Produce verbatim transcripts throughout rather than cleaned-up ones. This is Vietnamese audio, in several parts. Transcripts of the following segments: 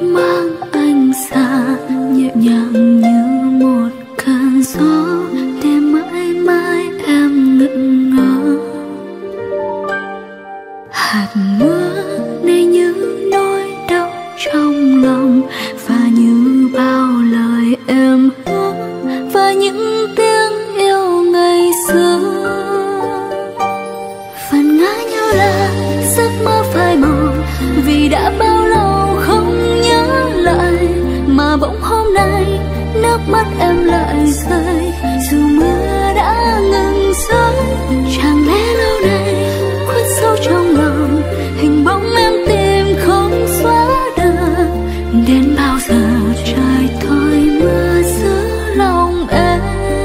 mang anh xa, nhẹ nhàng như một cơn gió để mãi mãi em ngẩn ngơ. Hạt mưa này như nỗi đau trong lòng, và như bao lời em hứa và những tiếng yêu ngày xưa. Phần ngỡ như là giấc mơ phai màu, vì đã bao lâu không nhớ lại, mà bỗng hôm nay nước mắt em lại rơi. Dù mưa đã ngừng rơi, chẳng lẽ lâu nay khuất sâu trong lòng hình bóng em tìm không xóa được. Đến bao giờ trời thôi mưa giữa lòng em.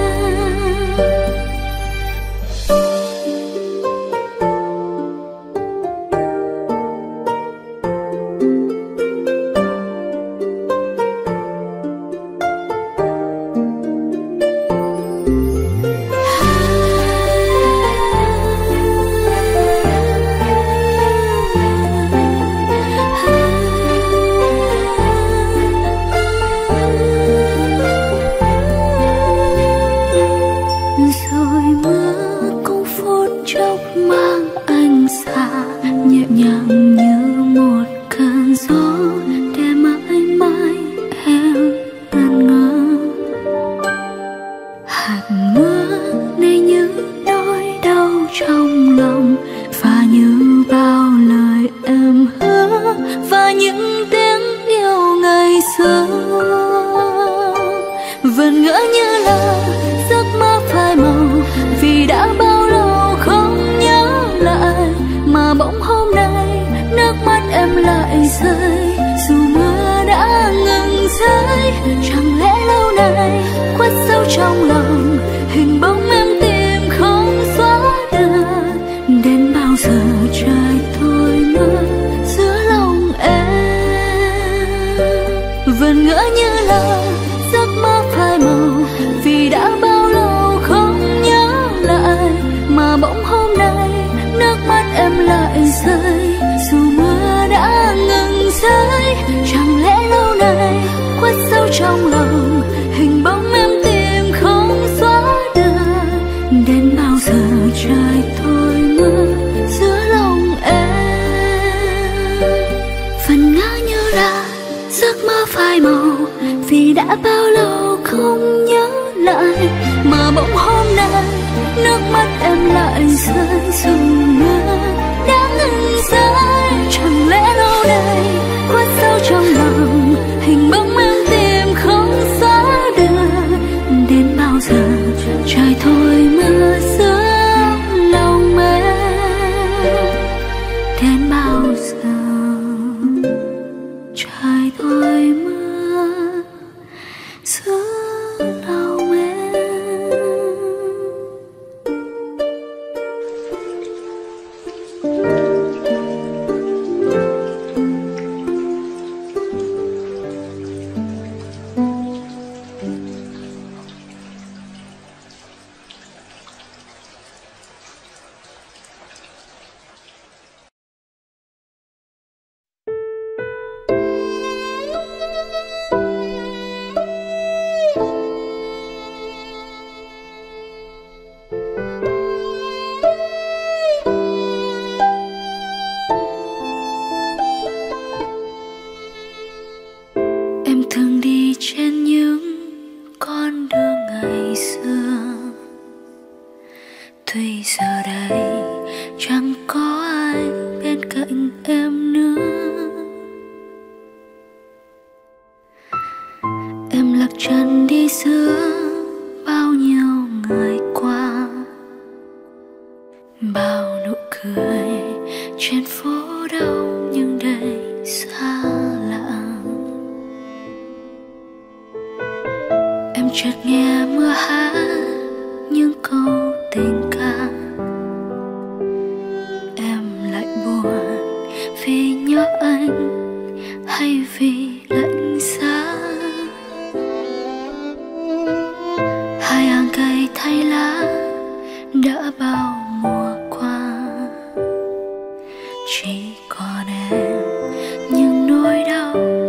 đã bao mùa qua, chỉ còn em những nỗi đau cực kỳ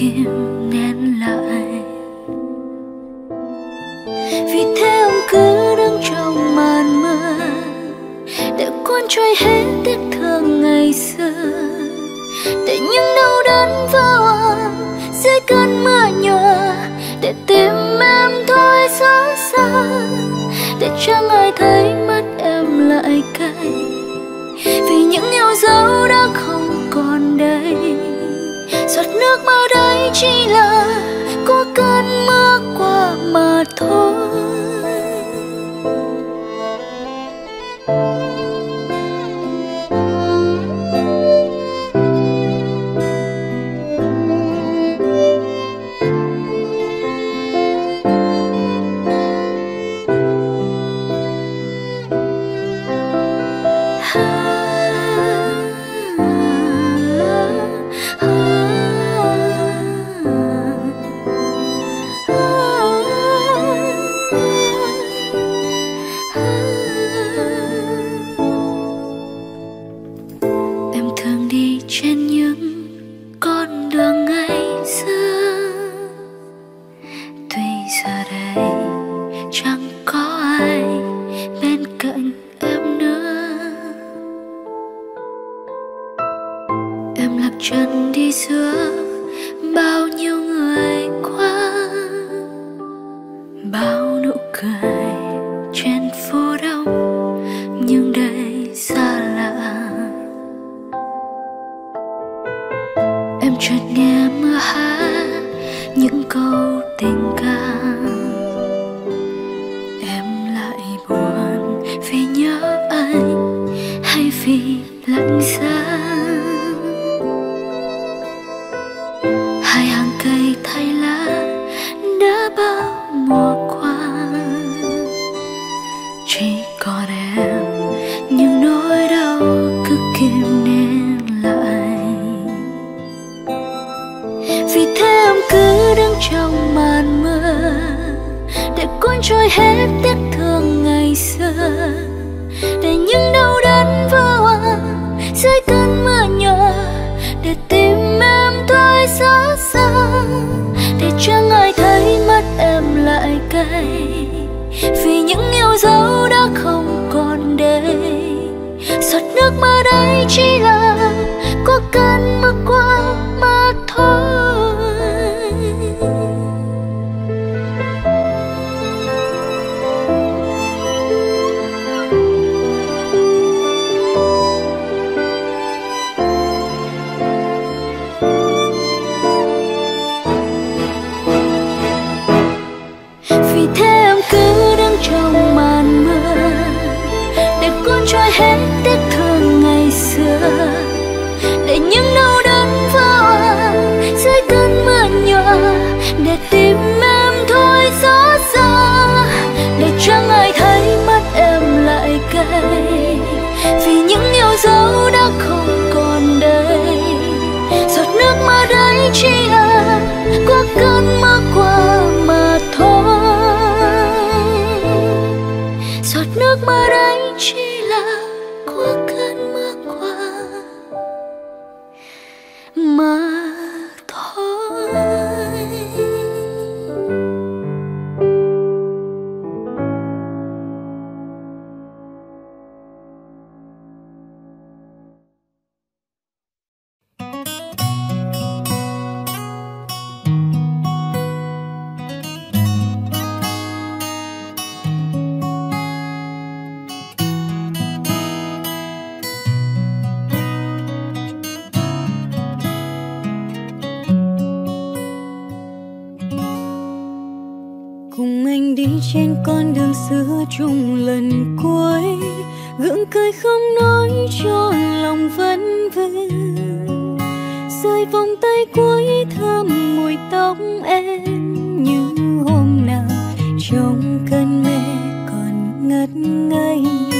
kìm nén lại. Vì thế ông cứ đứng trong màn mưa để cuốn trôi hết tiếc thương ngày xưa, để những đau đớn vỡ hòa dưới cơn mưa nhòa, để tim em thôi xót xa, để chẳng ai thấy mắt em lại cay. Vì những yêu dấu đã không còn đây, giọt nước mắt ấy chỉ là của cơn mưa qua mà thôi. Trên con đường xưa chung lần cuối, gượng cười không nói cho lòng vẫn vương. Rơi vòng tay cuối thơm mùi tóc em như hôm nào trong cơn mê còn ngất ngây.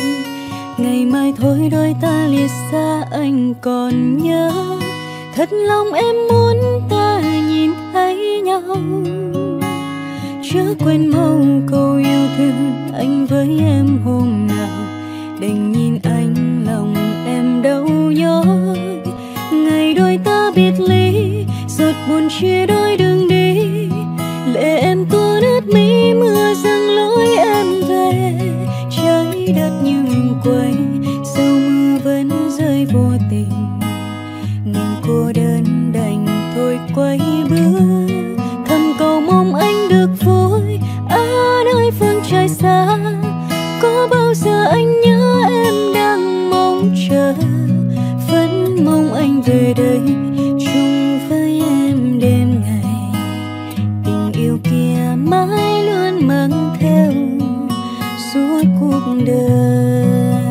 Ngày mai thôi đôi ta lìa xa anh còn nhớ, thật lòng em muốn ta nhìn thấy nhau. Chớ quên mau câu yêu thương anh với em hôm nào, đành nhìn anh lòng em đau nhói. Ngày đôi ta biệt ly, giọt buồn chia đôi về đây chung với em đêm ngày. Tình yêu kia mãi luôn mang theo suốt cuộc đời.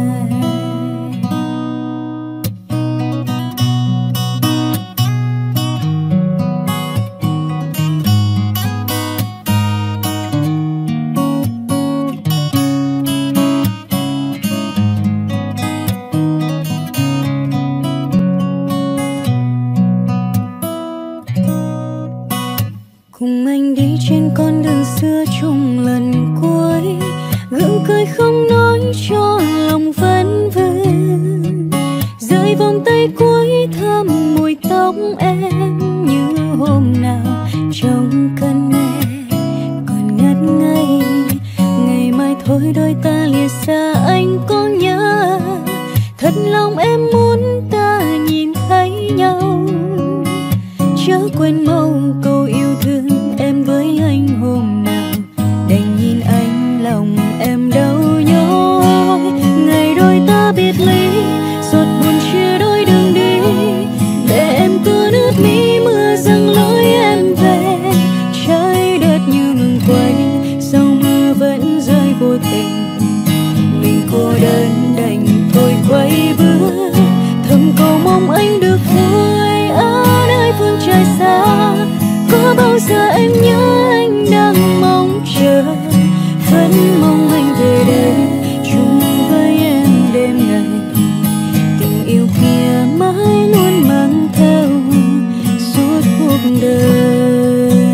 Cùng anh đi trên con đường xưa chung lần cuối, gượng cười không nói cho lòng vẫn vương. Rơi vòng tay cuối thơm mùi tóc em như hôm nào trong cơn mê còn ngất ngây. Ngày mai thôi đôi ta lìa xa anh có nhớ, thật lòng em muốn ta nhìn thấy nhau. Chớ quên mau câu yêu thương em với anh hôm nào, đành nhìn anh lòng em đau nhói. Ngày đôi ta biệt ly, giọt buồn chia đôi đường đi, để em tưa nước mi mưa dâng lối em về. Trái đất như ngừng quay, sau mưa vẫn rơi vô tình. Mình cô đơn đành thôi quay bước, thầm cầu mong anh được vui ở nơi phương trời xa. Có bao giờ em nhớ anh đang mong chờ, vẫn mong anh về đây chung với em đêm ngày. Tình yêu kia mãi luôn mang theo suốt cuộc đời.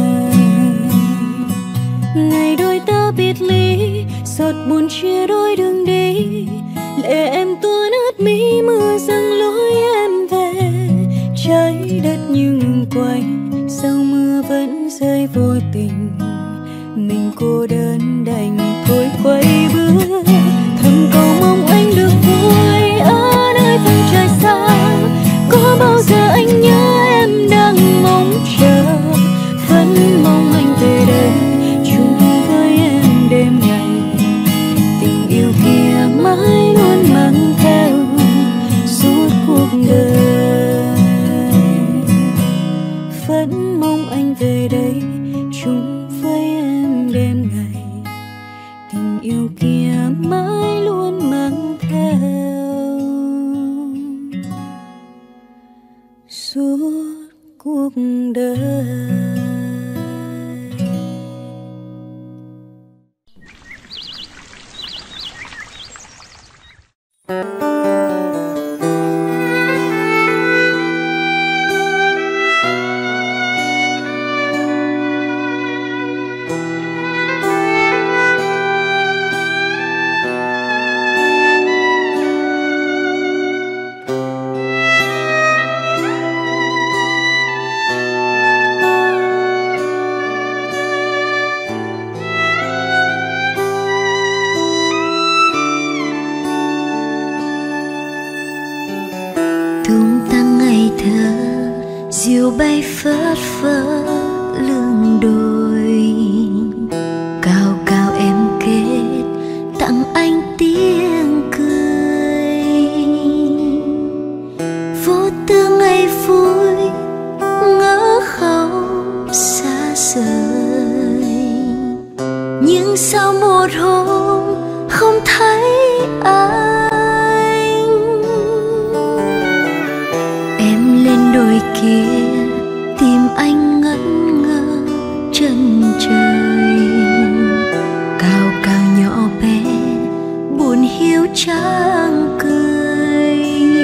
Ngày đôi ta biệt ly, giọt buồn chia đôi đường đi, lệ em tuôn ướt mi mưa dâng lối em về. Trái đất như ngừng quay, sau mưa vẫn rơi vô tình. Mình cô đơn đành thôi quay bước, thầm cầu mong anh được vui ở nơi phương trời xa. Có bao giờ anh nhớ em đang mong chờ, vẫn mong anh về đây chung với em đêm ngày. Tình yêu kia mãi luôn mang theo suốt cuộc đời, vẫn mong anh về đây chung với em đêm ngày. Tình yêu kia mãi luôn mang theo suốt cuộc đời. diều bay phất phơ lưng đồi, cao cao em kết tặng anh tiếng cười. Vô tư ngày vui ngỡ không xa rời, nhưng sau một hôm không thấy anh. Em lên đồi kia tìm anh ngẩn ngơ chân trời, cao cao nhỏ bé buồn hiu chẳng cười.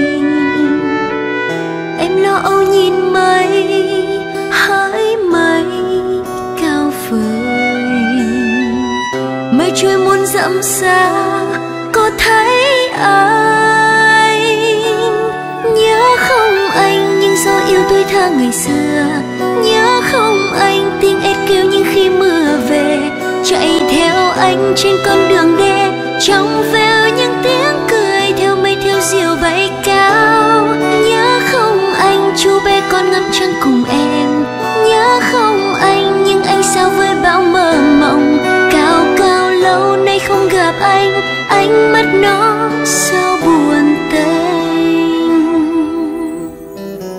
Em lo âu nhìn mây hỡi mây cao vời, mây trôi muôn dặm xa có thấy anh. Nhớ không anh nhưng do yêu tôi tha ngày xưa, nhớ không anh tiếng ếch kêu nhưng khi mưa về, chạy theo anh trên con đường đê trong veo những tiếng cười, theo mây theo diều bay cao. Nhớ không anh chú bé con ngắm trăng cùng em, nhớ không anh nhưng anh sao với bao mơ mộng. Cao cao lâu nay không gặp anh, ánh mắt nó sao buồn tênh.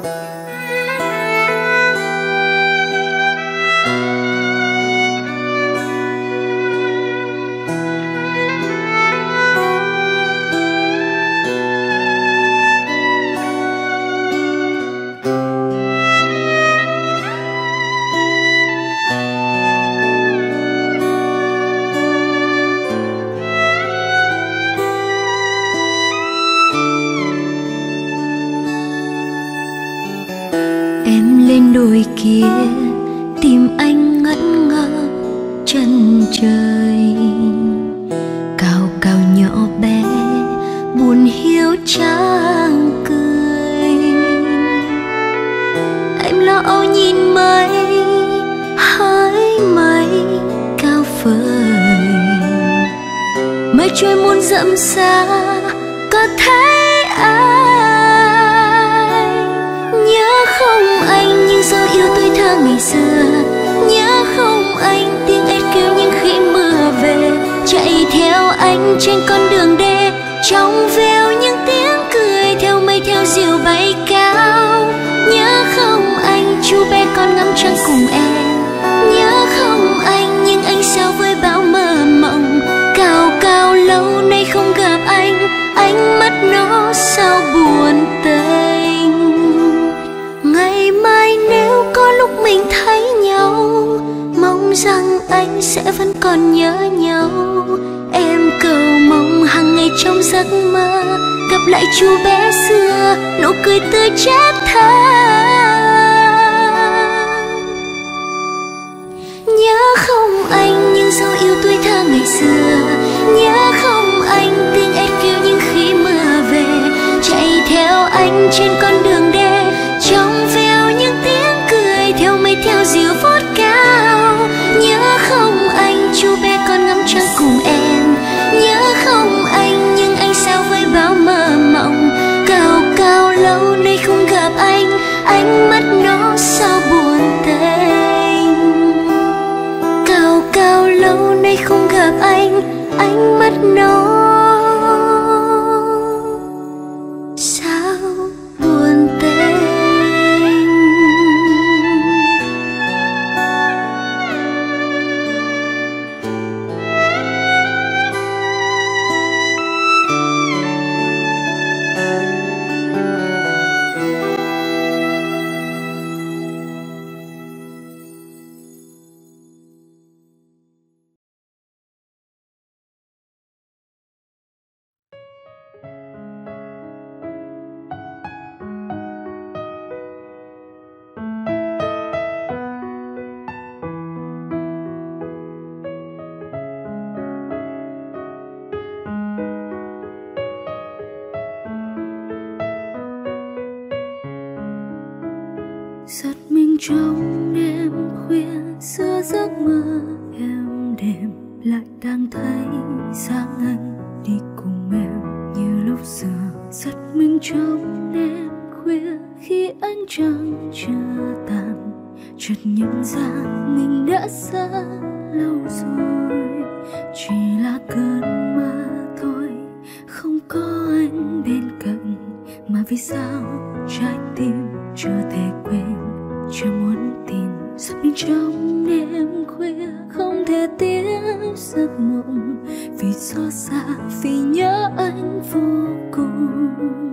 bên đồi kia tìm anh ngẩn ngơ chân trời, cao cao nhỏ bé buồn hiu chẳng cười. Em lo âu nhìn mây hỡi mây cao vời, mây trôi muôn dặm xa có thấy ai. Nhớ không anh những dấu yêu tuổi thơ ngày xưa, nhớ không anh tiếng ếch kêu những khi mưa về, chạy theo anh trên con đường đê trong veo những tiếng cười theo mây theo diều bay cao. Nhớ không anh chú bé con ngắm trăng cùng em, nhớ không anh những ánh sao với bao mơ mộng. Cao cao lâu nay không gặp anh, ánh mắt nó sao buồn tênh. Ngày mai nếu có lúc mình thấy nhau, mong rằng anh sẽ vẫn còn nhớ nhau. Em cầu mong hàng ngày trong giấc mơ gặp lại chú bé xưa, nụ cười tươi chát tha. Nhớ không anh những dấu yêu tuổi thơ ngày xưa, nhớ không anh tiếng ếch kêu những khi mưa về, chạy theo anh trên con đường đê trong veo những tiếng cười theo mây theo diều vút cao. Nhớ không anh chú bé con ngắm trăng cùng em, nhớ không anh những ánh sao với bao mơ mộng. Cao cao lâu nay không gặp anh, ánh mắt nó sao buồn tênh. Cao cao lâu nay không gặp anh, ánh mắt nó sao buồn tênh. Giật mình trong đêm khuya giữa giấc mơ êm đềm, lại đang thấy dáng anh đi cùng em như lúc xưa. Giật mình trong đêm khuya khi ánh trăng chưa tàn, chợt nhận ra mình đã xa lâu rồi. Chỉ là cơn mơ thôi, không có anh bên cạnh, mà vì sao trái tim chưa thể quên, chưa muốn tin. Giật mình trong đêm khuya không thể tiếp giấc mộng, vì xót xa, vì nhớ anh vô cùng.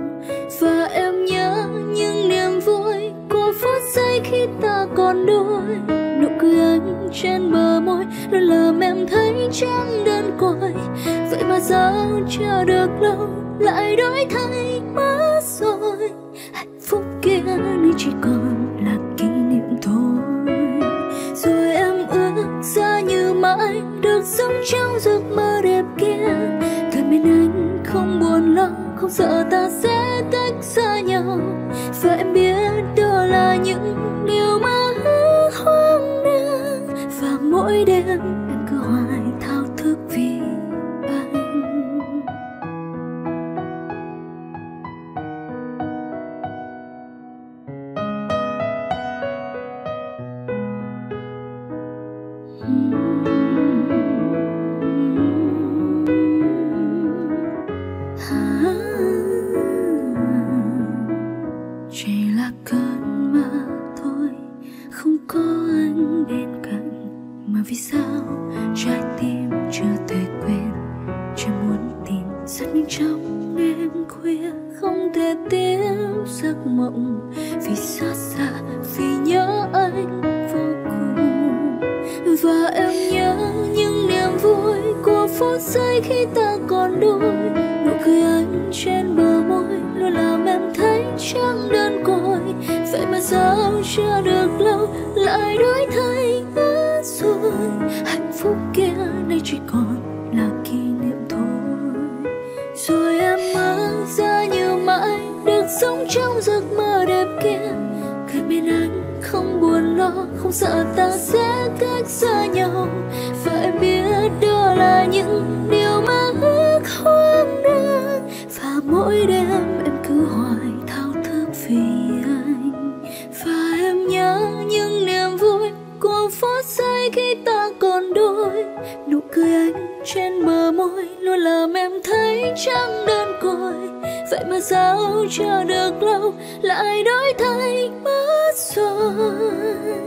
Và em nhớ những niềm vui của phút giây khi ta còn đôi, nụ cười anh trên bờ môi luôn làm em thấy chẳng đơn côi. Vậy mà sao chờ được lâu lại đổi thay mất rồi, hạnh phúc kia nay chỉ còn là kỷ niệm thôi. Rồi em ước xa như mãi được sống trong giấc mơ đẹp kia, gần bên anh không buồn lo, không sợ ta sẽ tách xa nhau. Và em biết đó là những điều mà hoang đường, và mỗi đêm em cứ hoài thao thức vì anh. Chỉ là cơn mơ thôi, không có anh bên cạnh, mà vì sao trái tim chưa thể quên, chưa muốn tin. Giật mình trong đêm khuya không thể tiếp giấc mộng, vì xót xa, vì nhớ anh vô cùng. Và em nhớ những niềm vui của phút giây khi ta còn đôi, nụ cười anh trên bờ môi luôn làm em thấy chẳng đơn côi. Vậy mà sao chưa được lâu lại đổi thay mất rồi. Hạnh phúc kia nay chỉ còn là kỷ niệm thôi. Rồi em mơ ra như mãi được sống trong giấc mơ đẹp kia, gần bên anh không buồn lo, không sợ ta sẽ cách xa nhau. Và em biết đó là những điều mà ước hoang đường, và mỗi đêm em cứ hoài thao thức vì anh. Và em nhớ những niềm vui của phút giây khi ta còn đôi, nụ cười anh trên bờ môi luôn làm em thấy chẳng đơn côi. Vậy mà sao chờ được lâu lại đổi thay mất rồi.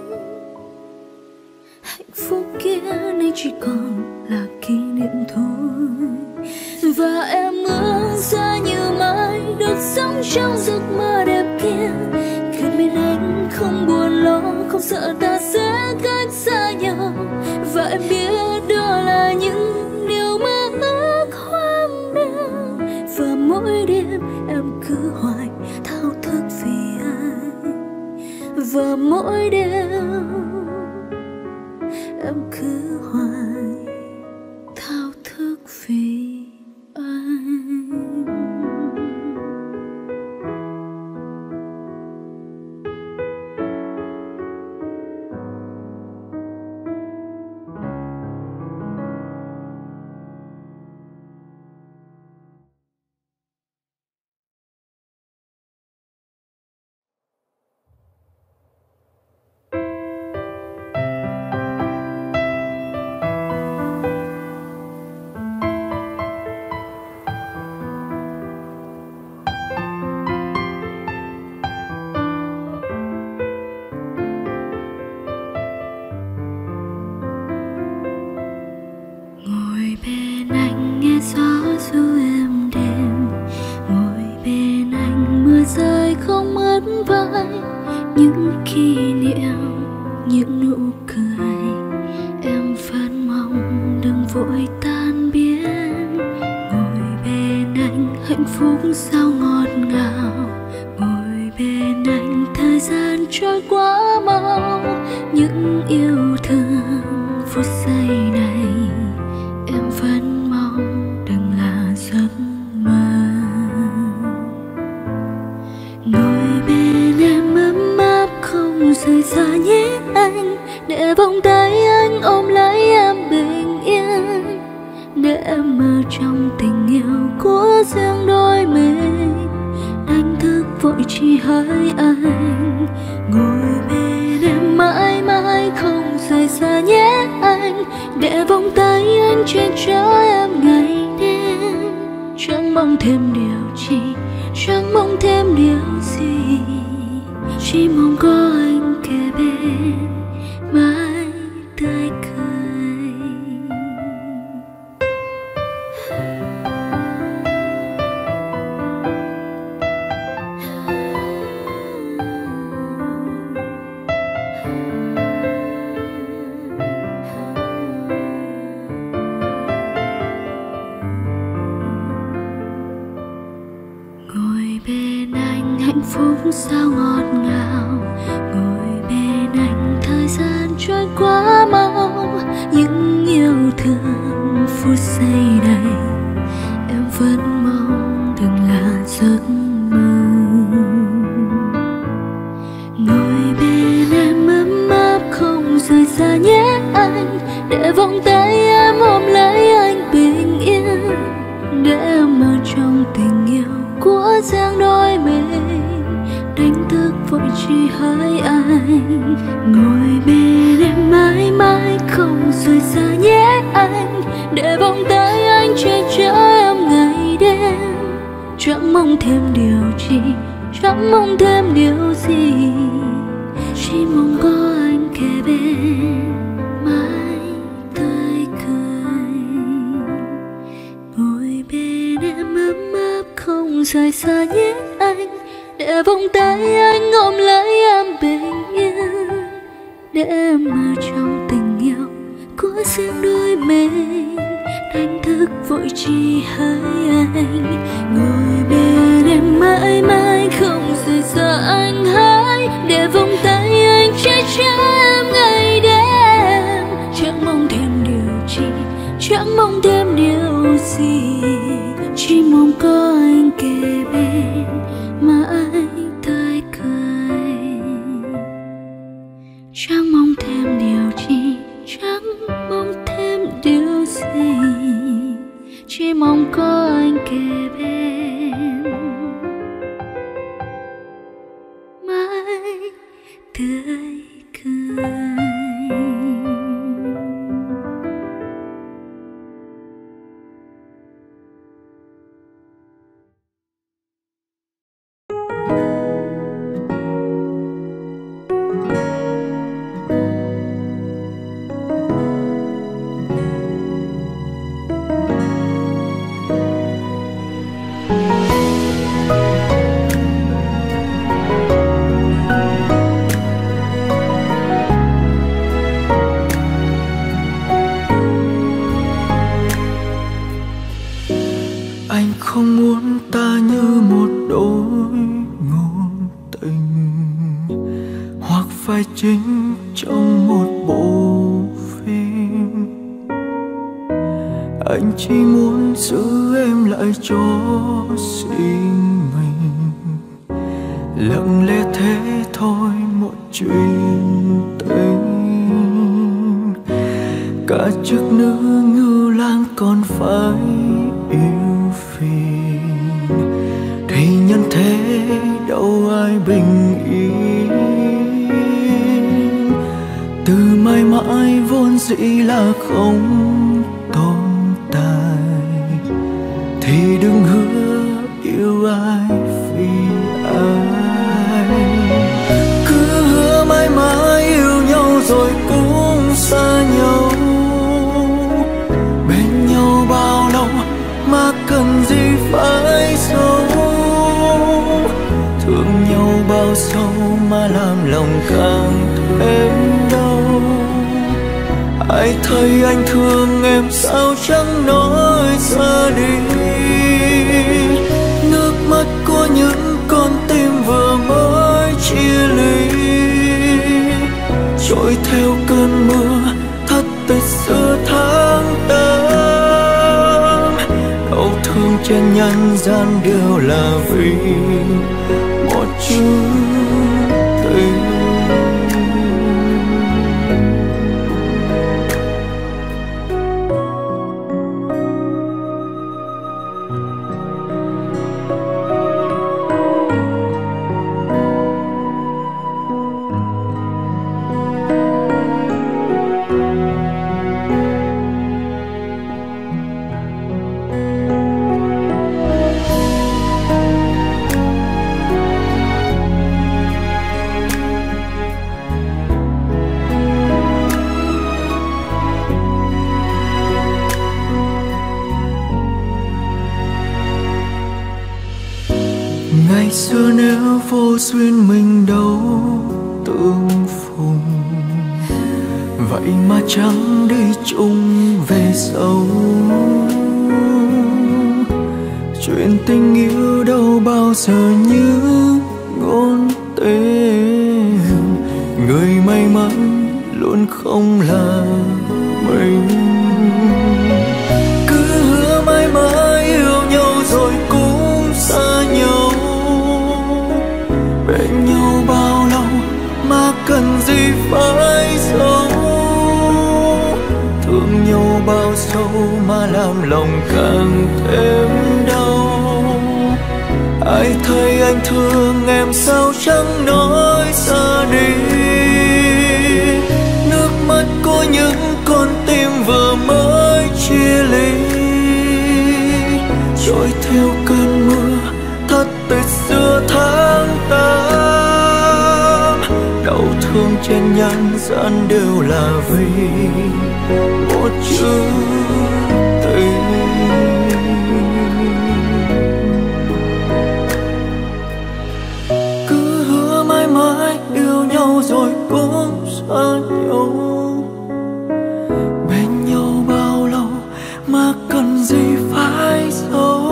Hạnh phúc kia nay chỉ còn là kỷ niệm thôi. Và em ước ra như mãi được sống trong giấc mơ đẹp kia, gần bên anh không buồn lo, không sợ ta sẽ cách xa nhau. Và em biết đó là những điều mà ước hoang đường, và mỗi đêm em cứ hoài thao thức vì anh. Và mỗi đêm em cứ hoài thao thức vì anh. Những kỷ niệm, những nụ cười, em vẫn mong đừng vội tan biến. Ngồi bên anh hạnh phúc sao ngọt ngào, ngồi bên anh thời gian trôi quá mau. Những yêu thương phút giây này em vẫn mong đừng là giấc mơ. Ngồi bên em ấm áp không rời xa nhé anh, để vòng tay anh ôm lấy em bình yên, để em mơ trong tình yêu của riêng đôi mình. Đánh thức vội chỉ hỡi anh, ngồi bên em mãi mãi không rời xa nhé anh, để vòng tay anh che chở em ngày đêm. Chẳng mong thêm điều chi, chẳng mong thêm điều gì, chỉ mong có anh kề bên mãi tươi cười. Ngồi bên anh hạnh phúc sao ngọt ngào, ngồi bên anh thời gian trôi quá mau. Những yêu thương phút giây này em vẫn mong đừng là giấc mơ. Ngồi bên em ấm áp không rời xa nhé anh, để vòng tay em ôm lấy anh bình yên, để em mơ trong tình yêu của riêng đôi mình. Đánh thức vội chỉ hỡi anh, ngồi bên em mãi mãi không rời xa nhé anh, để vòng tay anh che chở em ngày đêm. Chẳng mong thêm điều chi, chẳng mong thêm điều gì, chỉ mong có anh kề bên mãi tươi cười. Ngồi bên em ấm áp không rời xa nhé anh, để vòng tay anh ôm lấy em bình yên, để em mơ trong tình yêu của riêng đôi mình. Đánh thức vội chỉ hỡi anh, ngồi bên em mãi mãi không rời xa anh hỡi, để vòng tay vai chính trong một bộ phim. Anh chỉ muốn giữ em lại cho riêng mình, lặng lẽ thế thôi một chuyện tình. Cả chức nữ Ngưu Lang còn phải yêu phiền, thì nhân thế đâu ai bình yên. Từ mãi mãi vốn dĩ là không tồn tại, thì đừng hứa yêu ai vì ai. Cứ hứa mãi mãi yêu nhau rồi cũng xa nhau, bên nhau bao lâu mà cần gì phải giấu. Thương nhau bao sâu mà làm lòng càng thêm đau. Ai thấy anh thương em sao chẳng nói ra đi. Nước mắt của những con tim vừa mới chia ly, trôi theo cơn mưa thất tịch giữa tháng tám. Đau thương trên nhân gian đều là vì một chữ tình. Ngày xưa nếu vô duyên mình đâu tương phùng, vậy mà chẳng đi chung về sau. Chuyện tình yêu đâu bao giờ như ngôn tình, người may mắn luôn không là mình. Cứ hứa mãi mãi yêu nhau rồi cũng xa nhau, bên nhau bao lâu mà cần gì phải giấu. Thương nhau bao sâu mà làm lòng càng thêm đau. Ai thấy anh thương em sao chẳng nói ra đi. Nước mắt của những con tim vừa mới chia ly, trôi theo cơn mưa thất tịch giữa tháng tám. Đau thương trên nhân gian đều là vì một chữ tình. Cứ hứa mãi mãi yêu nhau rồi cũng xa nhau, bên nhau bao lâu mà cần gì phải giấu.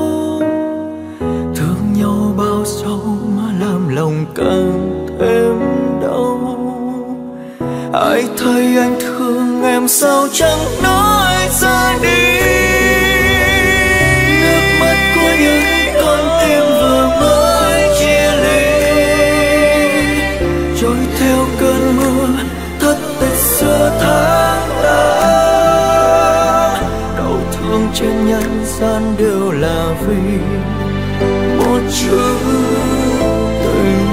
Thương nhau bao sâu mà làm lòng càng thêm đau. Ai thấy anh thương em sao chẳng nói ra đi. Nước mắt của những con tim vừa mới chia ly, trôi theo cơn mưa thất tịch giữa tháng tám. Đau thương trên nhân gian đều là vì một chữ tình.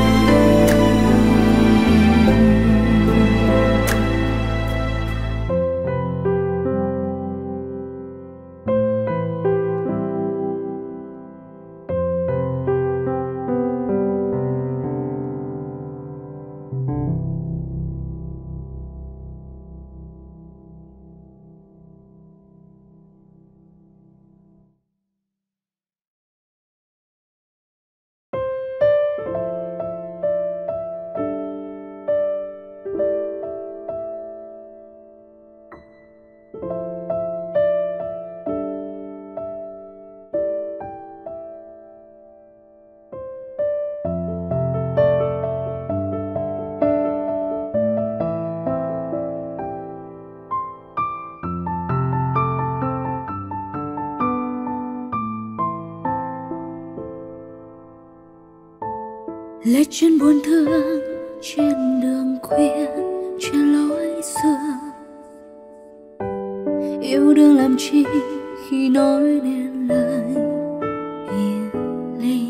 lết chân buồn thương trên đường khuya, trên lối xưa. Yêu đương làm chi khi nói nên lời biệt ly.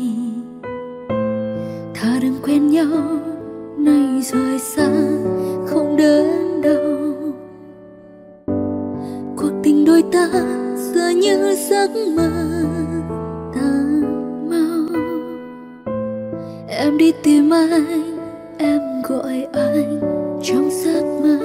Thà đừng quen nhau nay rời xa không đến đâu. Cuộc tình đôi ta giờ như giấc mơ tan mau. Em đi tìm anh, em gọi anh trong giấc mơ.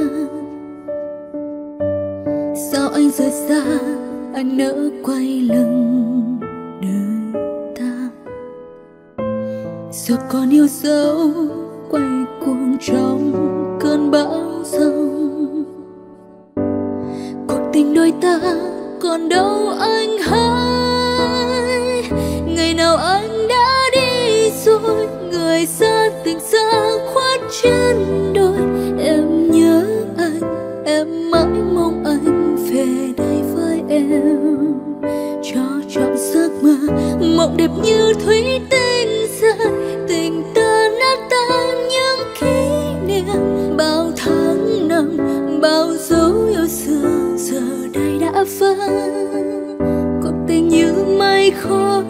Sao anh rời xa, anh nỡ quay lưng đời ta. Giờ còn yêu dấu quay cuồng trong cơn bão giông. Cuộc tình đôi ta còn đâu anh hỡi. Ngày nào anh đã đi rồi, người xa tình xa khoát chân đôi. Em nhớ anh, em mãi mong anh về đây với em. Cho trọn giấc mơ, mộng đẹp như thủy tinh rơi. Tình ta nát tan những kỷ niệm. Bao tháng năm, bao dấu yêu xưa giờ đây đã vắng. Cuộc tình như mây khói.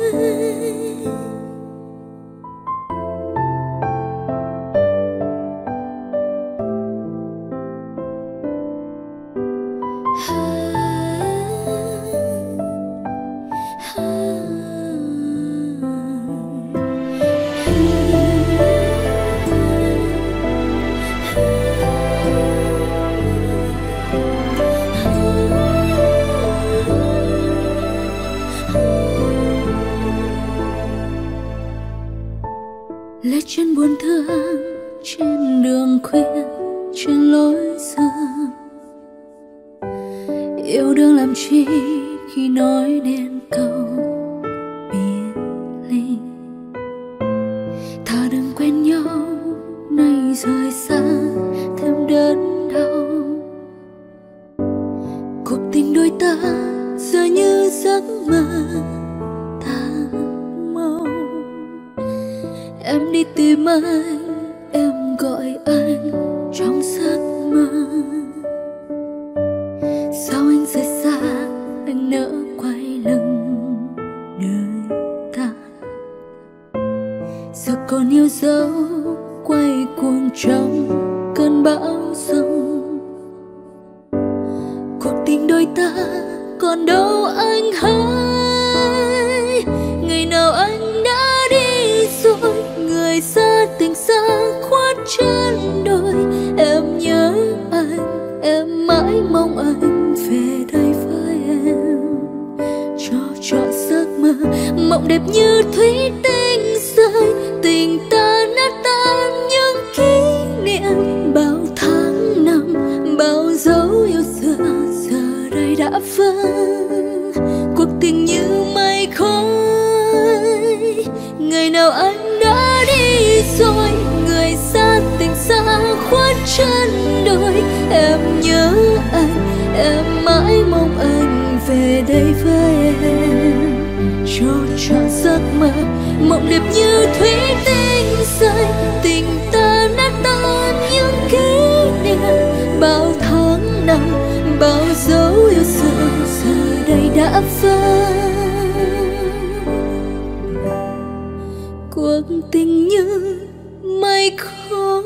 Lết chân buồn thương trên đường khuya, trên lối xưa. Yêu đương làm chi khi nói đến câu biệt ly. Thà đừng quen nhau nay rời xa thêm đớn đau. Cuộc tình đôi ta giờ như giấc mơ tan mau. Em đi tìm anh, em gọi anh trong giấc mơ. Sao anh rời xa, anh nỡ quay lưng đời ta. Giờ còn yêu dấu quay cuồng trong cơn bão giông. Cuộc tình đôi ta còn đâu anh hỡi. Ngày nào anh đã đi rồi, người xa tình xa khoát chân đôi. Em nhớ anh, em mãi mong anh về đây với em. Cho trọn giấc mơ, mộng đẹp như thủy tinh rơi. Tình ta nát tan những kỷ niệm. Bao tháng năm, bao dấu yêu xưa giờ đây đã vắng. Cuộc tình như mây khói. Ngày nào anh đã đi rồi, người xa tình xa khoát chân đôi. Em nhớ anh, em mãi mong anh về đây với em. Cho trọn giấc mơ, mộng đẹp như thủy tinh rơi. Tình ta nát tan những kỷ niệm. Bao tháng năm, bao dấu yêu xưa giờ đây đã vắng. Cuộc tình như mây khói.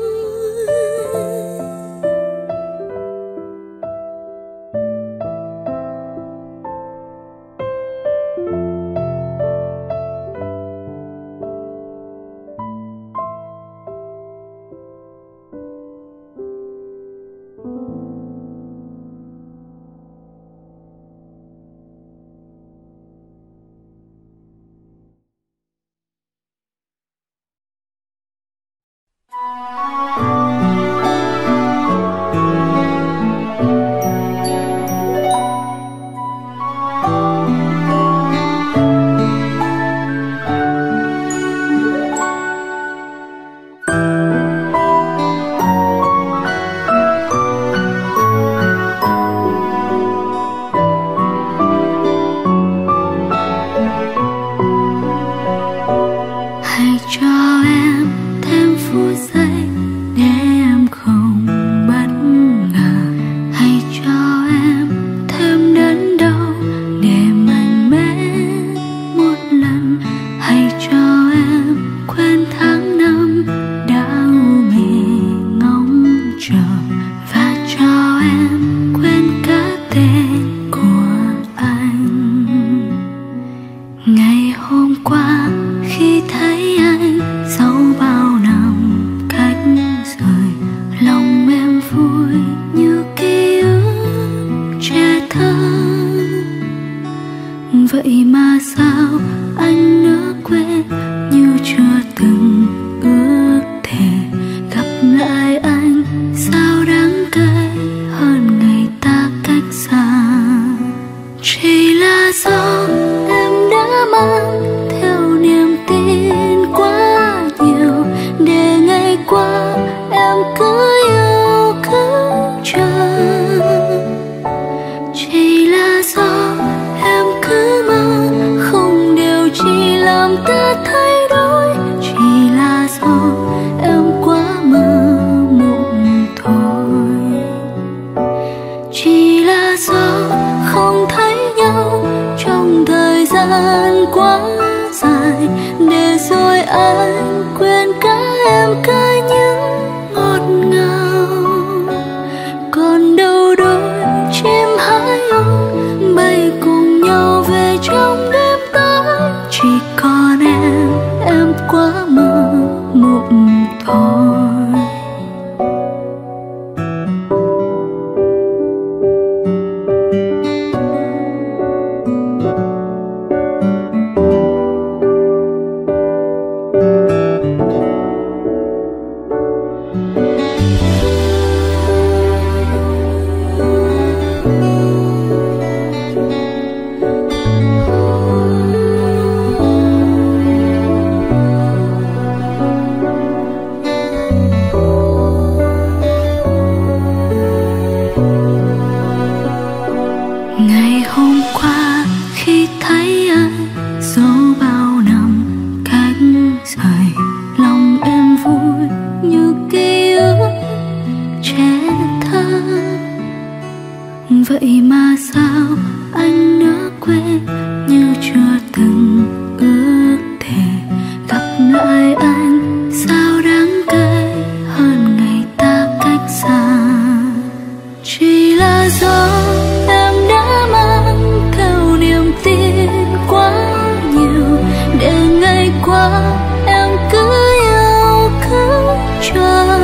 em đau mê ngóng chờ và cho em quên cả tên của anh. Ngày hôm qua khi thấy anh sau bao năm cách rời, lòng em vui như ký ức trẻ thơ. Vậy mà sao anh nỡ quên như chưa từng ước thề gặp lại anh, sao đáng cay hơn ngày ta cách xa. Chỉ là do em đã mang theo niềm tin quá nhiều, để ngày qua em cứ yêu cứ chờ. Chỉ là do em cứ mơ không điều chỉ làm ta thay đổi, chỉ là do em quá mơ mộng thôi. Chỉ là do không thấy nhau trong thời gian quá dài, để rồi anh quên cả em cả những ngọt ngào. Còn đâu đôi chim hái âu bay cùng nhau về trong đêm tối, chỉ còn em, em quá mơ mộng thôi. Ngày hôm qua khi thấy anh sau bao năm cách rời, lòng em vui như ký ức trẻ thơ. Vậy mà sao anh nỡ quên như chưa từng ước thề gặp lại anh, sao đáng cay hơn ngày ta cách xa. Chỉ là do em đã mang theo niềm tin quá nhiều, để ngày qua em cứ yêu cứ chờ.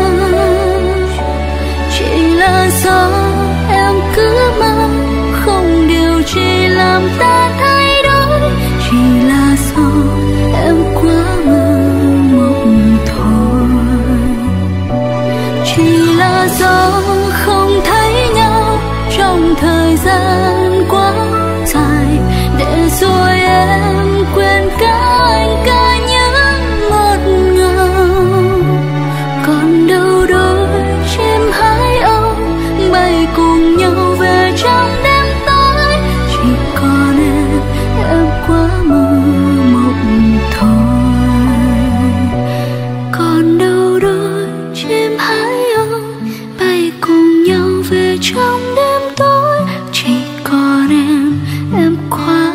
Chỉ là do em cứ mơ không điều chỉ làm ta thay đổi, chỉ là do em quá mơ mộng thôi. Chỉ là do không thấy nhau trong thời gian quá dài, để rồi em quên cả anh cả những ngọt ngào. Còn đâu đôi chim hái âu bay cùng nhau về trong đêm tối, chỉ còn em, em quá mơ mộng thôi. Còn đâu đôi chim hái âu bay cùng nhau về trong đêm tối, chỉ còn em, em quá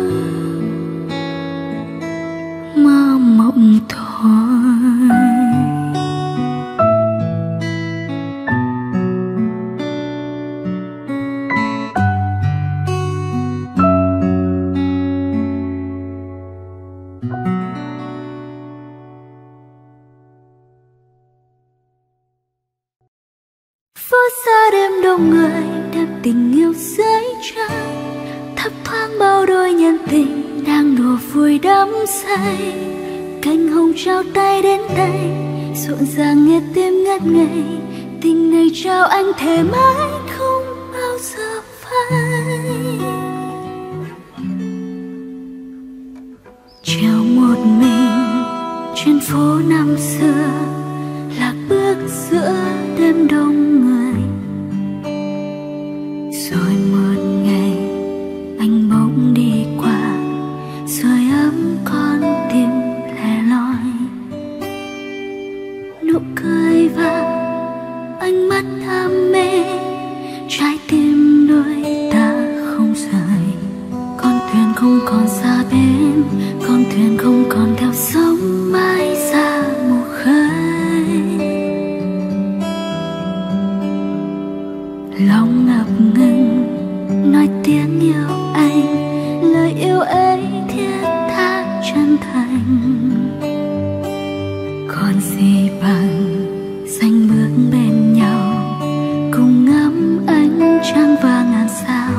mơ mộng thôi. Phố xa đêm đông người đem tình yêu dưới trăng, thấp thoáng bao đôi nhân tình đang đùa vui đắm say. Cánh hồng trao tay đến tay rộn ràng nghe tim ngất ngây, tình này trao anh thề mãi không bao giờ phai. Treo một mình trên phố năm xưa, lạc bước giữa đêm đông người. Rồi một ngày anh bỗng đi qua, sưởi ấm con tim lẻ loi. Nụ cười và ánh mắt đam mê, trái tim đôi ta không rời. Con thuyền không còn xa bên, con thuyền không còn theo sóng mãi xa mù khơi. còn gì bằng xanh bước bên nhau cùng ngắm ánh trăng và ngàn sao.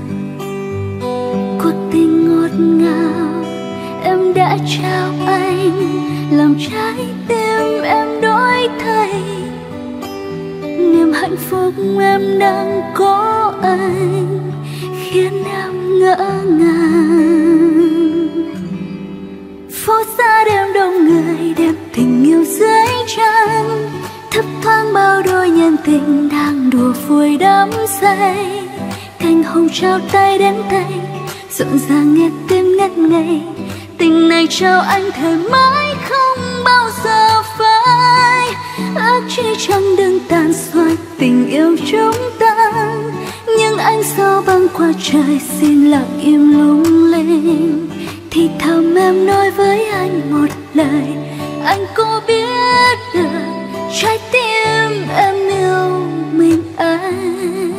Cuộc tình ngọt ngào em đã trao anh, làm trái tim em đổi thay. Niềm hạnh phúc em đang có anh khiến em ngỡ ngàng. Phố xa đêm đông người, đêm tình yêu dưới trăng, thấp thoáng bao đôi nhân tình đang đùa vui đắm say. Cành hồng trao tay đến tay, rộn ràng nghe tim ngất ngây. Tình này trao anh thời mãi không bao giờ phai. Ước chi chẳng đừng tàn xoay tình yêu chúng ta, nhưng anh sao băng qua trời xin lặng im lung linh. Thì thầm em nói với anh một lời, anh có biết được trái tim em yêu mình anh.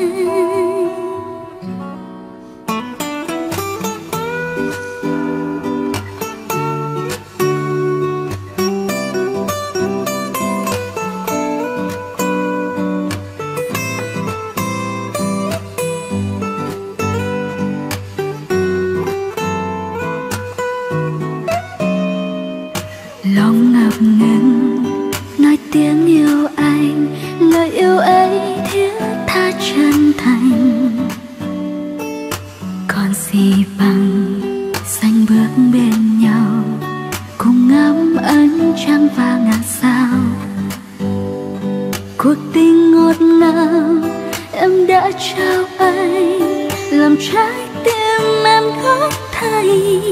Lòng ngập ngừng nói tiếng yêu anh, lời yêu ấy thiết tha chân thành. Còn gì bằng xanh bước bên nhau cùng ngắm ánh trăng và ngàn sao. Cuộc tình ngọt ngào em đã trao anh, làm trái tim em đổi thay.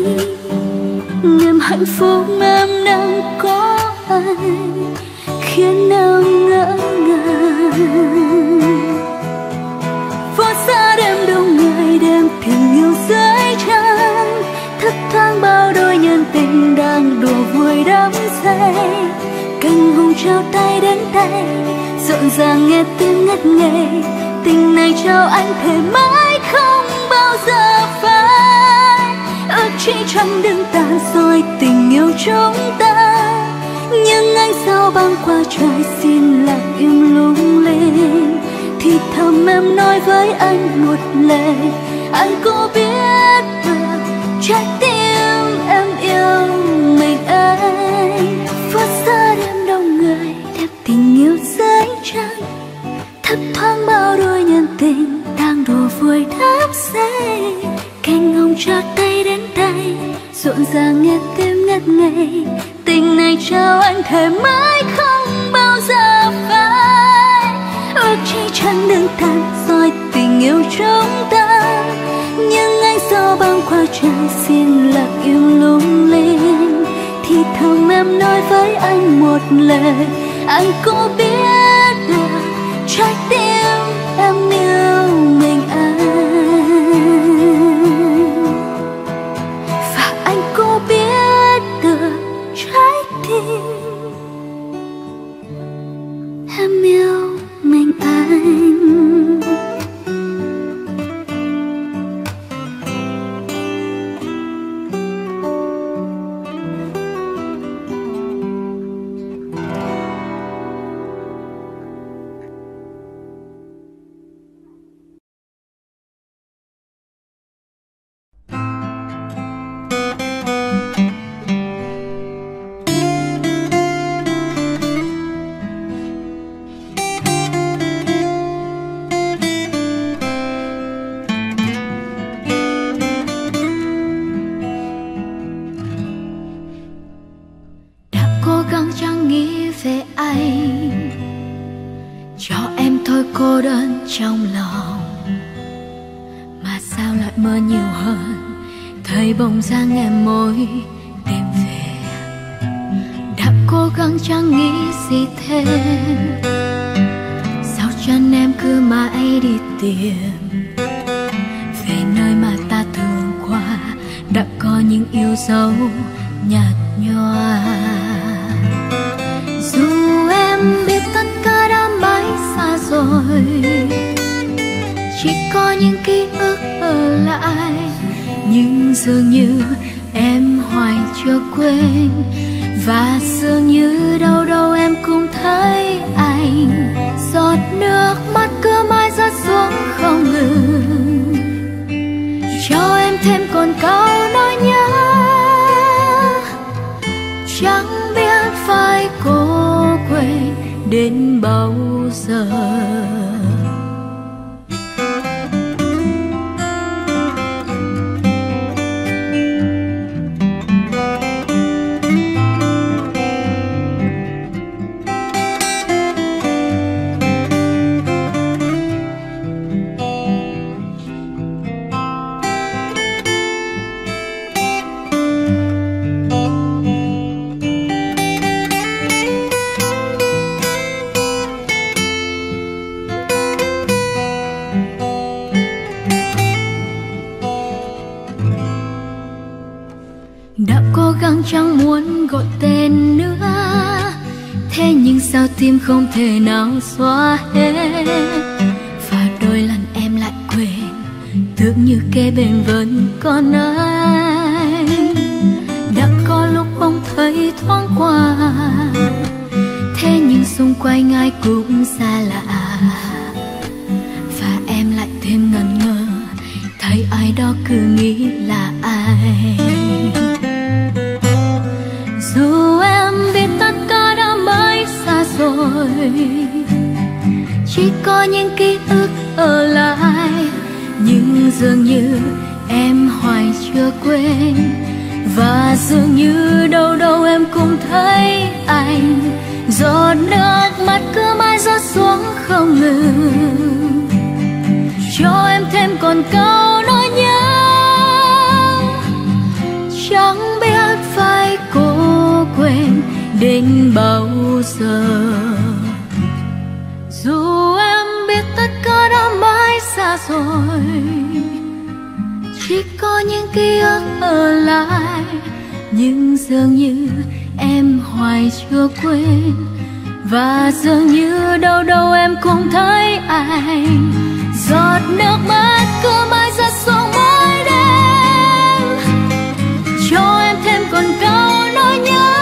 Niềm hạnh phúc em đang có anh khiến em ngỡ ngàng. Phố xa đêm đông người, đêm tình yêu dưới trăng, thấp thoáng bao đôi nhân tình đang đùa vui đắm say. Cành hồng trao tay đến tay, rộn ràng nghe tiếng ngất ngây. Tình này trao anh thề mãi không bao giờ phai. Ước chi chẳng đừng tàn rồi tình yêu chúng ta, nhưng anh sao băng qua trời xin lặng im lung linh. Thì thầm em nói với anh một lời, anh có biết được trái tim em yêu mình anh. Phố xa đêm đông người, đêm tình yêu dưới trăng, thấp thoáng bao đôi nhân tình đang đùa vui đắm say. Cành hồng trao tay đến tay, rộn ràng nghe tim ngất ngây. Tình này trao anh thề mãi không bao giờ phai. Ước chi chẳng đừng tàn rồi tình yêu chúng ta, nhưng anh sao băng qua trời xin lặng im lung linh. Thì thầm em nói với anh một lời, anh có biết được trái tim em yêu mình anh. Và anh có biết được trái tim em yêu mình anh. Cô đơn trong lòng mà sao lại mơ nhiều hơn, thấy bóng dáng em mỗi đêm về. Đã cố gắng chẳng nghĩ gì thêm, sao chân em cứ mãi đi tìm về nơi mà ta thường qua, đã có những yêu dấu nhạt nhòa. Dù em biết tất cả đã mãi xa rồi, chỉ có những ký ức ở lại, nhưng dường như em hoài chưa quên, và dường như đâu đến bao giờ. Đã cố gắng chẳng muốn gọi tên nữa, thế nhưng sao tim không thể nào xóa hết. Và đôi lần em lại quên, tưởng như kế bên vẫn còn anh. Đã có lúc bỗng thấy thoáng qua, thế nhưng xung quanh ai cũng xa lạ. Và em lại thêm ngần ngơ, thấy ai đó cứ nghĩ là ai. Dù em biết tất cả đã mãi xa rồi, chỉ có những ký ức ở lại. Nhưng dường như em hoài chưa quên, và dường như đâu đâu em cũng thấy anh. Giọt nước mắt cứ mãi rớt xuống không ngừng, cho em thêm còn câu nỗi nhớ. Chẳng biết phải cố quên đến bao giờ. Dù em biết tất cả đã mãi xa rồi, chỉ có những ký ức ở lại. Nhưng dường như em hoài chưa quên, và dường như đâu đâu em cũng thấy anh. Giọt nước mắt cứ mãi rớt xuống mỗi đêm, cho em thêm còn câu nỗi nhớ.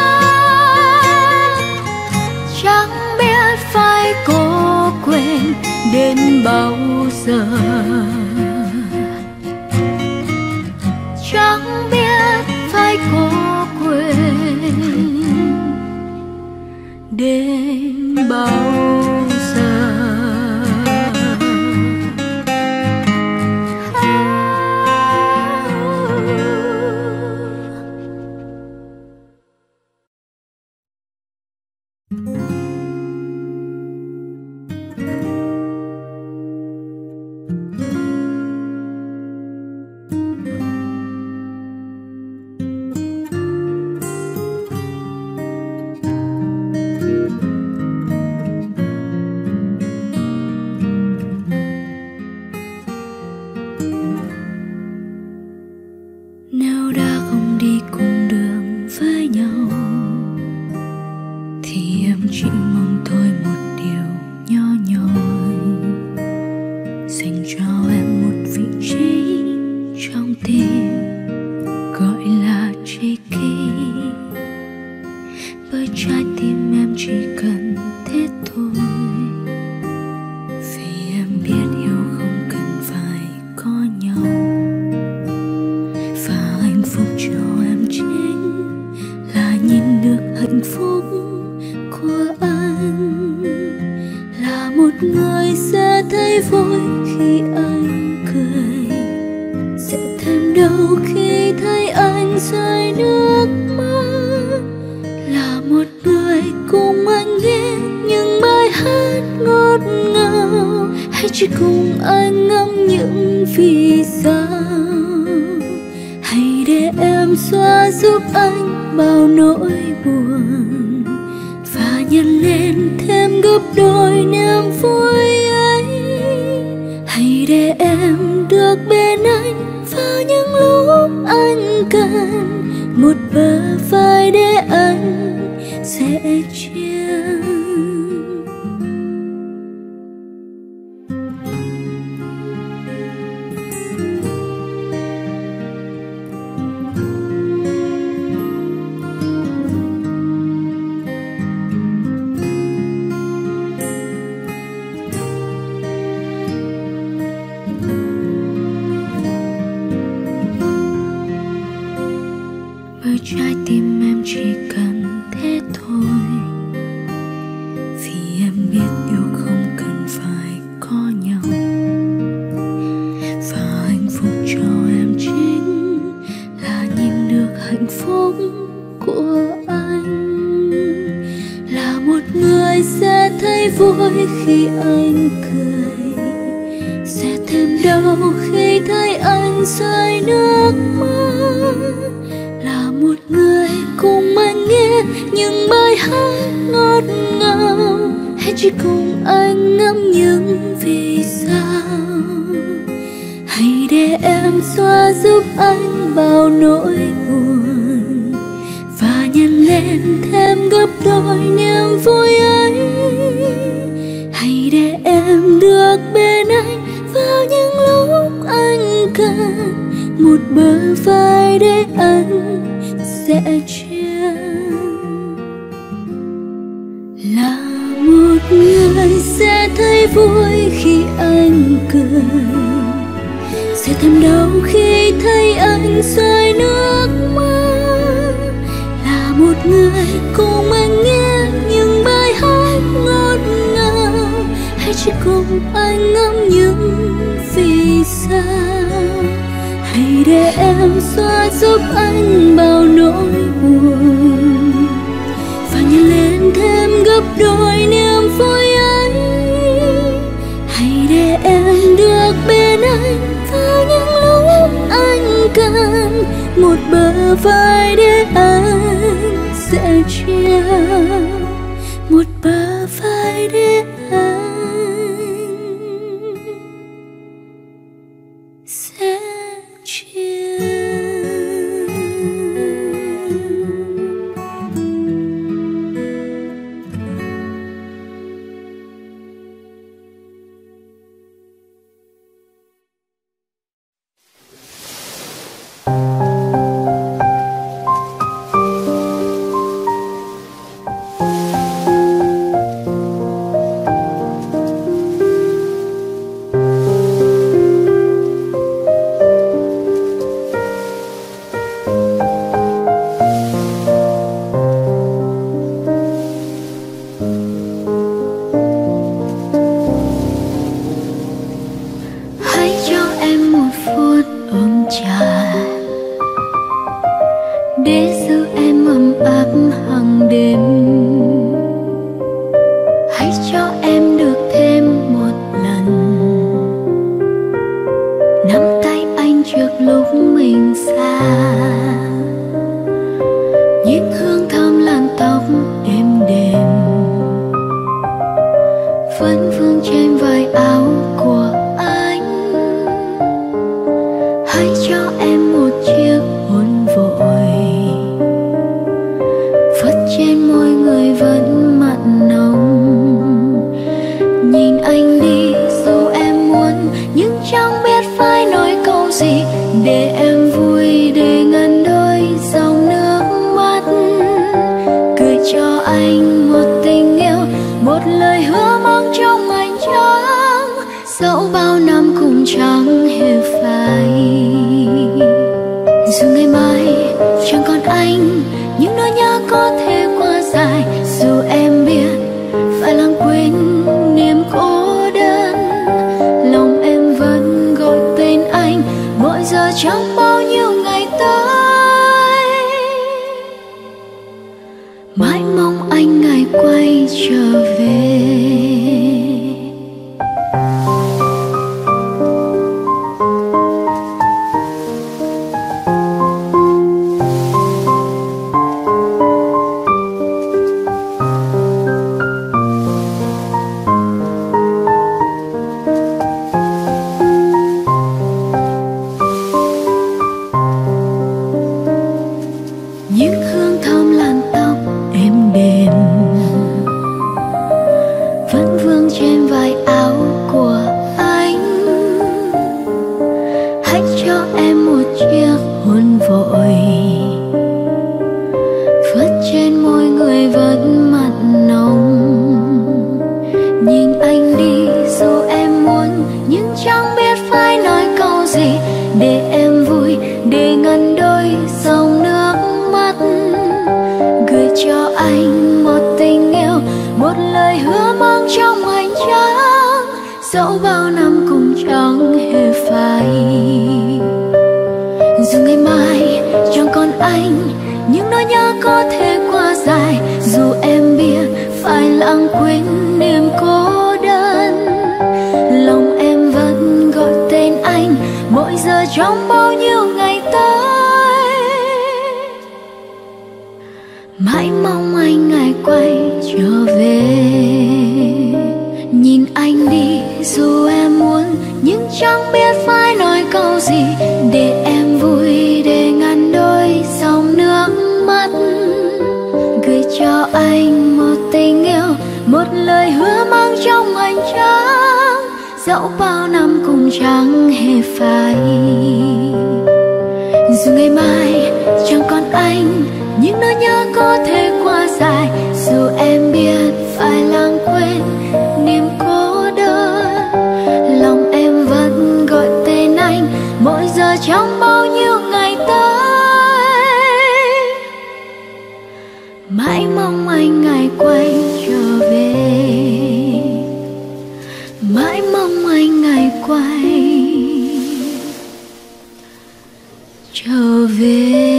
Chẳng biết phải cố quên đến bao giờ. Chẳng biết phải cố quên đến bao giờ. Nếu đã không đi cùng đường với nhau, thì em chỉ mong thôi một điều nhỏ nhoi, dành cho em một vị trí trong tim, gọi là tri kỷ. Bởi trái tim em chỉ cần thế thôi, vì em biết yêu không cần phải có nhau. Và hạnh phúc cho em chính là nhìn được hạnh phúc của anh, là một người sẽ thấy vui khi anh cười, sẽ thêm đau khi thấy anh rơi nước mắt, là một người cùng anh nghe những bài hát ngọt ngào, hay chỉ cùng anh ngắm những vì sao. Hãy để em xóa giúp anh bao nỗi buồn, và nhân lên thêm gấp đôi niềm vui ấy. Hãy để em được bên anh vào những lúc anh cần, một bờ vai để anh sẽ chia. Bởi trái tim em chỉ cần thế thôi, người sẽ thấy vui khi anh cười, sẽ thêm đau khi thấy anh rơi nước mắt. Là một người cùng anh nghe những bài hát ngọt ngào, hay chỉ cùng anh ngắm những vì sao. Hãy để em xoa giúp anh bao nỗi buồn, và nhân lên thêm gấp đôi niềm vui ấy. Hãy để em được bên anh vào những lúc anh cần, một bờ vai để anh sẽ chia. Là một người sẽ thấy vui khi anh cười, sẽ thêm đau khi thấy anh rơi nước mắt. Là một người cùng anh nghe những bài hát ngọt ngào, hay chỉ cùng anh ngắm những vì sao. Hãy để em xoa giúp anh bao nỗi buồn, và nhân lên thêm gấp đôi niềm vui ấy. Hãy để em được bên anh vào những lúc anh cần, một bờ vai để anh sẽ chia, một bờ vai để anh sẽ chia. dẫu bao năm cùng chẳng hề phai. Dù ngày mai chẳng còn anh, nhưng nỗi nhớ có thể qua dài. Dù em biết phải lãng quên niềm cô đơn. Lòng em vẫn gọi tên anh mỗi giờ trong bao nhiêu ngày tới. Mãi mong anh ngày quay trở về. Nhìn anh đi dù em muốn, nhưng chẳng biết phải nói câu gì để em vui, để ngăn đôi dòng nước mắt. Gửi cho anh một tình yêu, một lời hứa mang trong hành trang, dẫu bao năm cũng chẳng hề phai. Dù ngày mai chẳng còn anh, nhưng nỗi nhớ có thể qua dài. Dù em biết phải lãng quên niềm cô đơn, lòng em vẫn gọi tên anh mỗi giờ trong bao nhiêu ngày tới. Mãi mong anh ngày quay trở về. Mãi mong anh ngày quay trở về.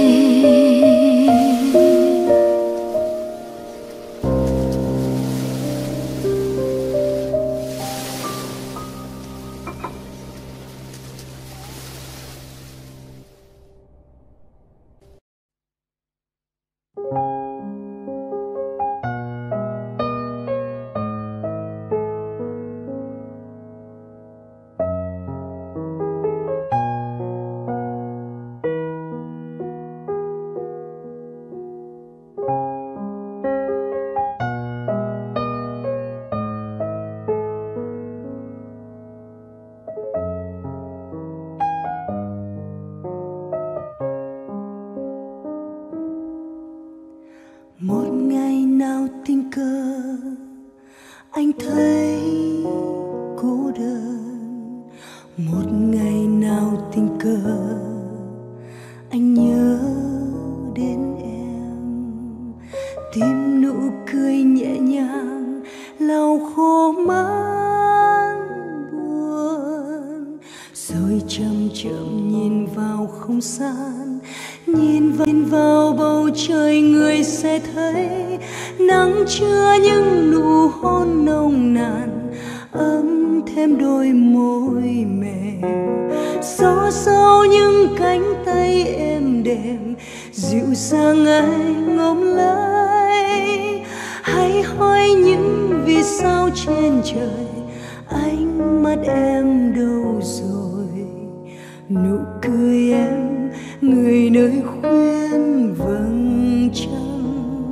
Một ngày nào tình cờ anh thấy cô đơn. Một ngày nào tình cờ anh nhớ đến em. Tìm nụ cười nhẹ nhàng lau khô mắt buồn, rồi chậm chậm nhìn vào không gian, nhìn vào, nhìn vào bầu trời, người sẽ thấy nắng chứa những nụ hôn nồng nàn, ấm thêm đôi môi mềm. Gió sâu những cánh tay êm đềm, dịu dàng anh ôm lấy. Hãy hỏi những vì sao trên trời, ánh mắt em đâu rồi? Nụ cười em người nơi khuyên vầng trăng.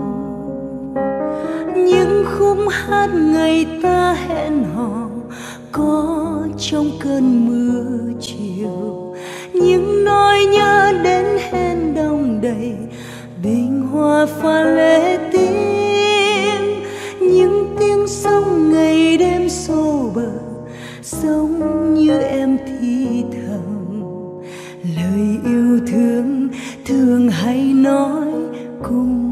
Những khúc hát ngày ta hẹn hò có trong cơn mưa chiều. Những nỗi nhớ đến hẹn đong đầy, bình hoa pha lệ tim. Những tiếng sóng ngày đêm xô bờ, giống như em thì thầm lời yêu thương, thường hay nói cùng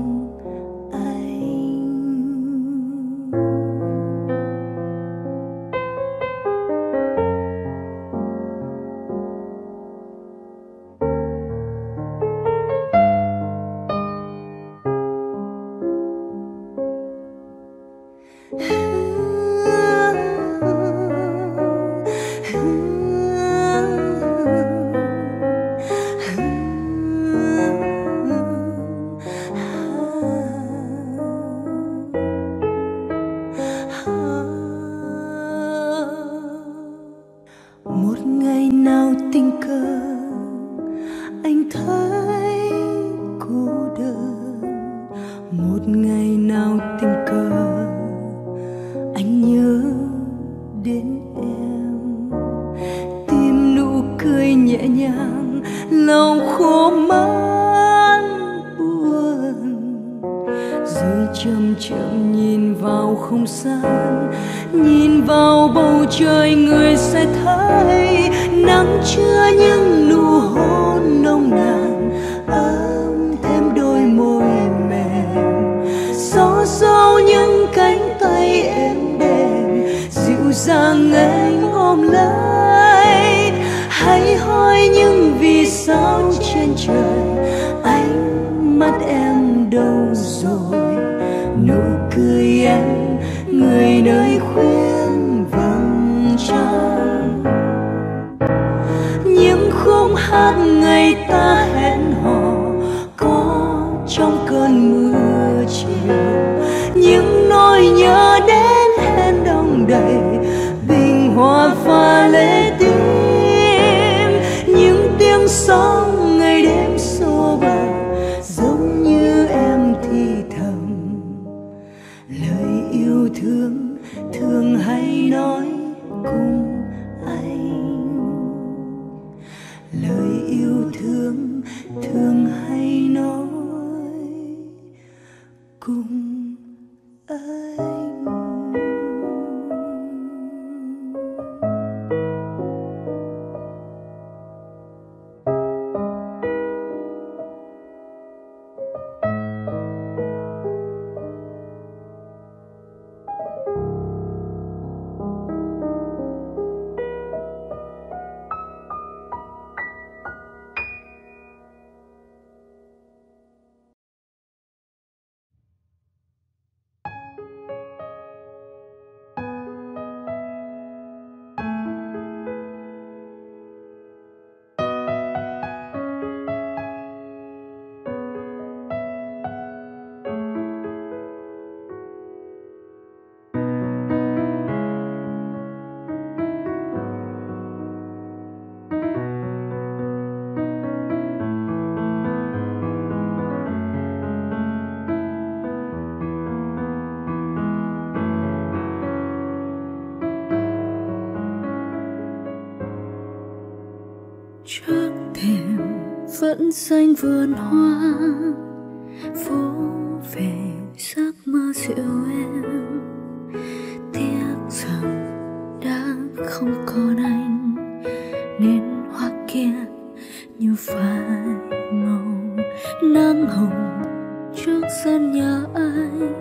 chậm chậm nhìn vào không gian, nhìn vào bầu trời, người sẽ thấy nắng chứa những nụ hôn nồng nàn, ấm thêm đôi môi mềm, gió dâu những cánh tay êm đềm, dịu dàng anh ôm lấy. Hãy hỏi những vì sao trên trời, ánh mắt em đâu rồi, nụ cười em người nơi khuyên vầng trăng. Những khúc hát ngày ta hẹn hò có trong cơn mưa chiều, những nỗi nhớ đến hẹn đong đầy bình hoa pha lệ tim. Những tiếng sóng ngày đêm xô vào giống như em thì thầm lời yêu thương thường hay nói cùng anh. Lời yêu thương thường hay nói cùng anh. Trước thềm vẫn xanh vườn hoa, phố về giấc mơ dịu êm. Tiếc rằng đã không còn anh, nên hoa kia như phai màu. Nắng hồng trước sân nhà anh,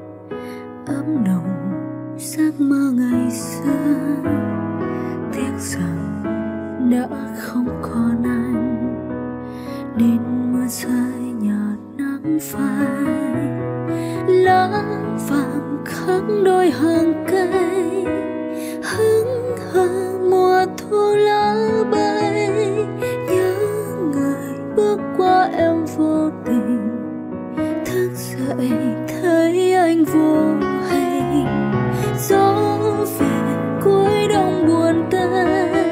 ấm nồng giấc mơ ngày xưa. Tiếc rằng đã không còn anh, nên mưa rơi nhạt nắng phai. Lá vàng khắc đôi hàng cây, hững hờ mùa thu lá bay. Nhớ người bước qua em vô tình, thức dậy thấy anh vô hình. Gió về cuối đông buồn tênh,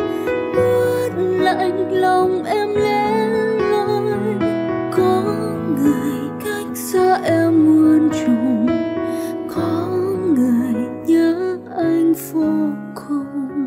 lạnh lòng em lẻ loi. Có người cách xa em muôn trùng, có người nhớ anh vô cùng.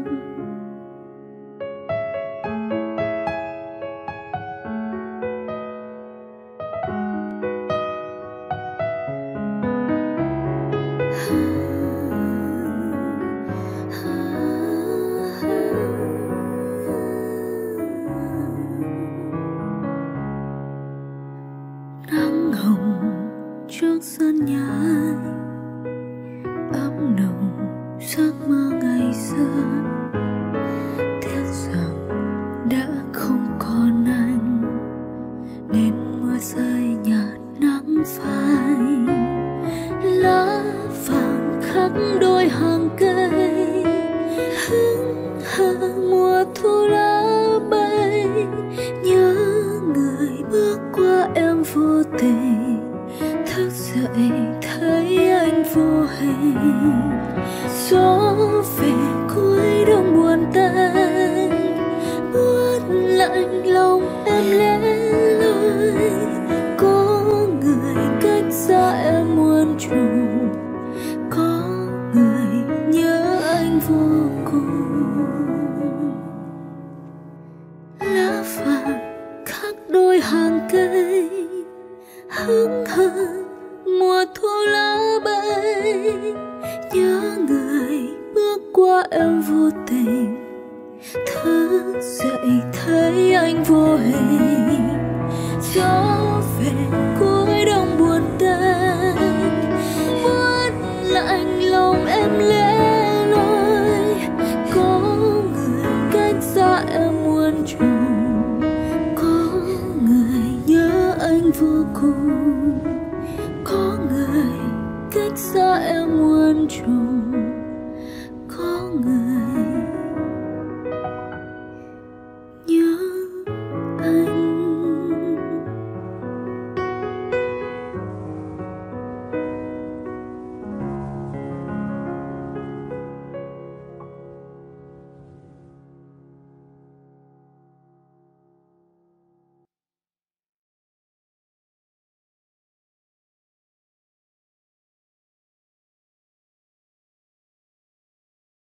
Nắng hồng trước sân nhà anh, ấm nồng giấc mơ ngày xưa. Tiếc rằng đã không còn anh, nên mưa rơi nhạt nắng phai. Lá vàng khắc đôi hàng cây, hững hờ mùa thu lá bay. Nhớ người bước qua em vô tình, thức dậy thấy anh vô hình. Gió về cuối đông buồn tênh, buốt lạnh lòng em lẻ loi. Có người cách xa em muôn trùng, có người nhớ anh vô cùng. Lá vàng khắc đôi hàng cây, hững hờ mùa thu lá bay. Nhớ người bước qua em vô tình, thức dậy thấy anh vô hình. Gió về cuối đông buồn tênh, buốt lạnh lòng em lẻ loi. Có người cách xa em muôn trùng, có người nhớ anh vô cùng, có người cách xa em muôn trùng